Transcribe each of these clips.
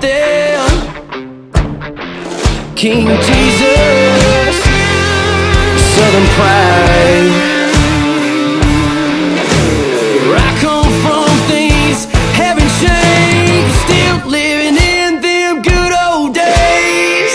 something. King Jesus, Southern pride. Where I come from, things haven't changed. Still living in them good old days.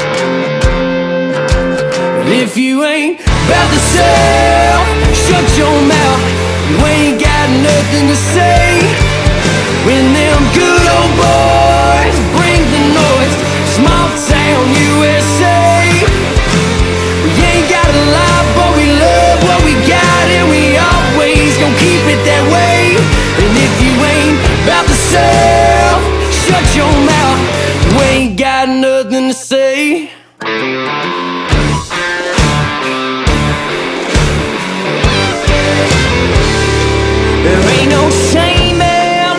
If you ain't about to sell, shut your mouth. You ain't got nothing to say. When them good old boys bring the noise, small town USA. We ain't got a lot, but we love what we got, and we always gon' keep it that way. And if you ain't about to sell, shut your mouth. You ain't got nothing to say. There ain't no shame in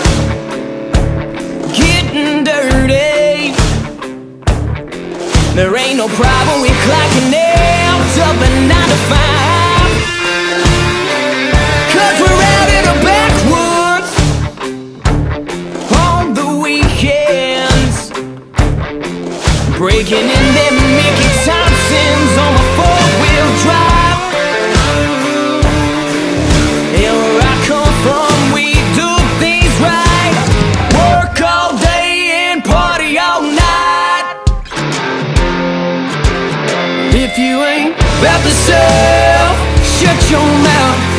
getting dirty. There ain't no problem with clocking out of a 9 to 5. 'Cause we're out in the backwoods on the weekends, breaking in them Mickey Thompsons on my 4-wheel drive. And where I come from, we do things right. Work all day and party all night. If you ain't about to sell, shut your mouth.